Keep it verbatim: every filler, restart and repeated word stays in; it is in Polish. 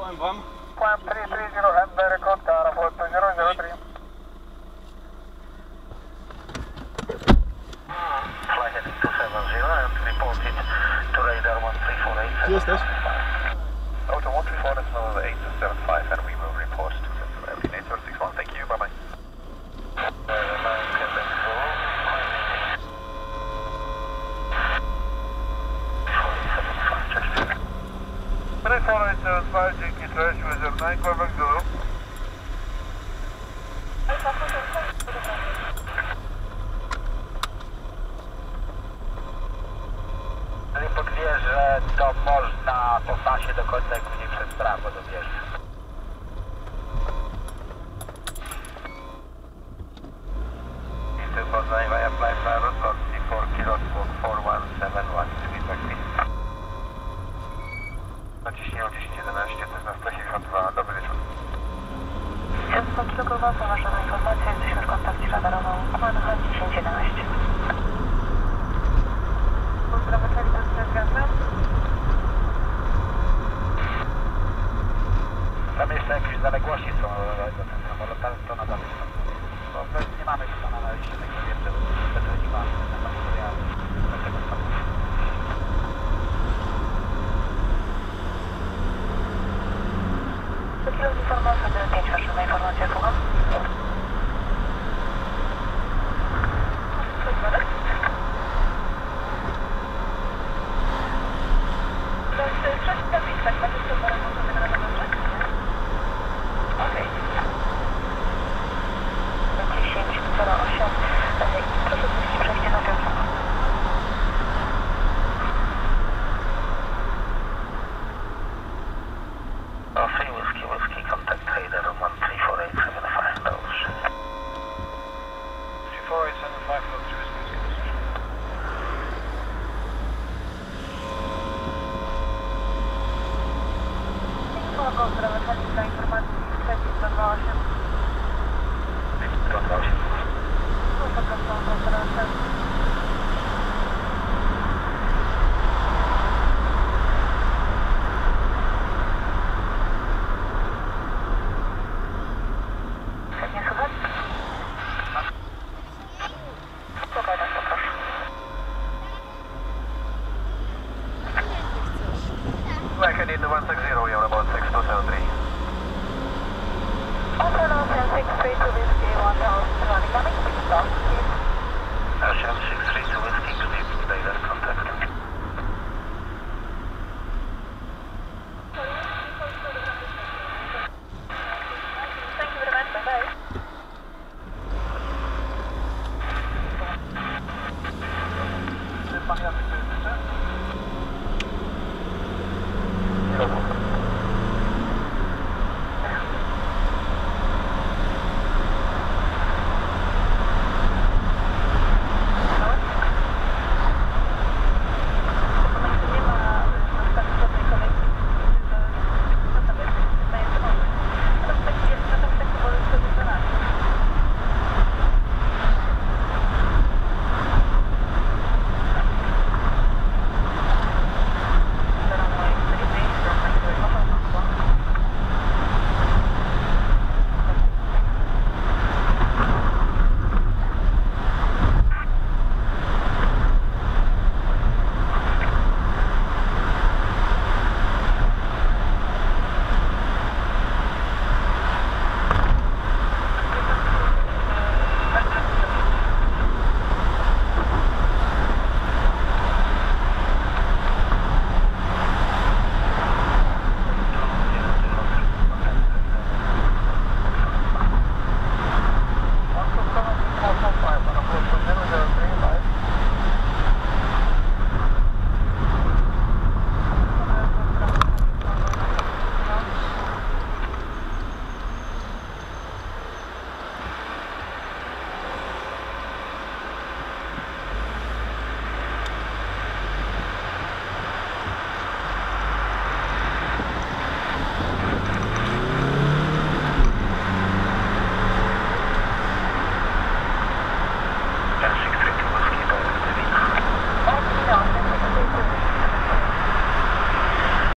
Climb one. Climb three three zero and the record car for two zero zero three. Fly heading two seven zero and report it to radar one three four eight. Gdzie jesteś? Auto one three four, that's number eight two seven five and we will report to eight zero six one. Thank you, bye bye. three four eight seven five, dzięki, cześć, Wezer nine, Quebec Zulu. Report wie, że to można po pasie do końca i później przez prawo do wieży. Eastern Poznań via flight Farus, lot C four, kilo four one seven one, feedback please. Naciśnij dziesięć jedenaście, to jest na sto siedemdziesiąt dwa, dobry wieczór. Wszystko kilo są nasza informacja, jesteśmy w kontakcie radarową Manhattan dziesięć jedenaście. Pozdrawiam, to jest związek. Tam jeszcze jakieś zaległości są do ten samolot, ale to nadal jest tam. Bo nie mamy się tam na liście tego jeszcze, to nie mamy na materiał do tego samolotu. Co kilo informacja, to jest pięć wasza informacja, słucham. Three whiskey whiskey contact radar one three four eight seven five, those. three four eight seven five, no three whiskey whiskey. Pozdrawiam, dla informacji trzeci sto dwa osiem. sto dwa osiem. Nie słychać? Słuchaj nas, poproszę. Fly heading one six zero, you're about six two seven three. Open on ten six three to whiskey one zero one, coming to stop, please. Ocean six